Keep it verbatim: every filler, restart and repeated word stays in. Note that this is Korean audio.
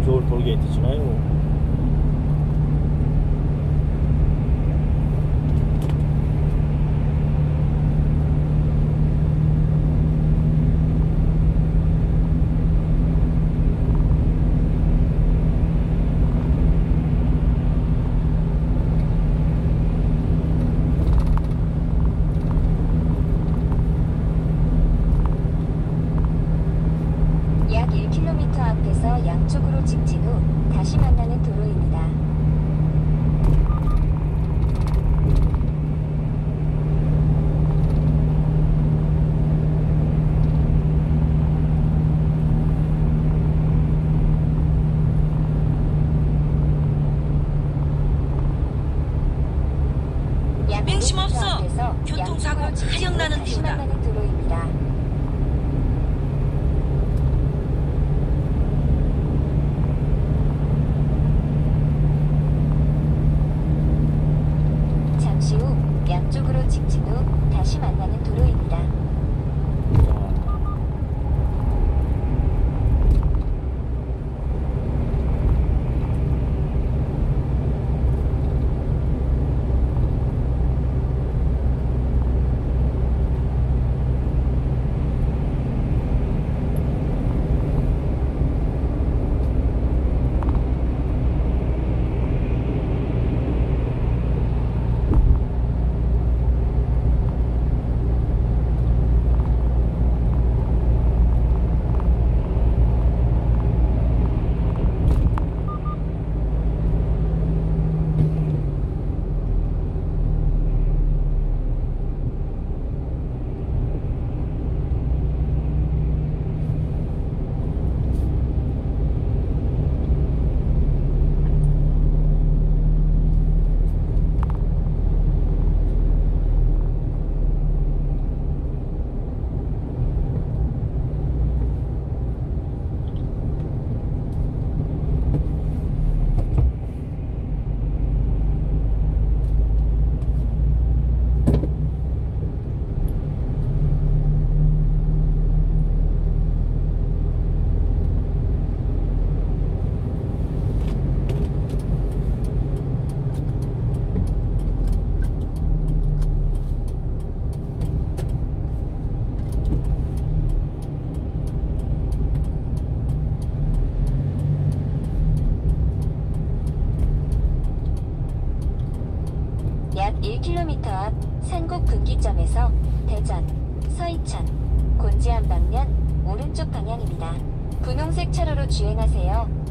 서울 톨게이트 지나요. 약 일 킬로미터 앞에서 양쪽으로 직진 후 다시 만나는 도로입니다. 약 맹심 오 킬로미터 없어. 앞에서 교통사고 양쪽으로 직진 후 하령나는 다시 띠우다. 만나는 도로입니다. 잠시 후 양쪽으로 직진 후 다시 만나는 도로입니다. 약 일 킬로미터 앞 산곡 분기점에서 대전, 서이천, 곤지암 방면 오른쪽 방향입니다. 분홍색 차로로 주행하세요.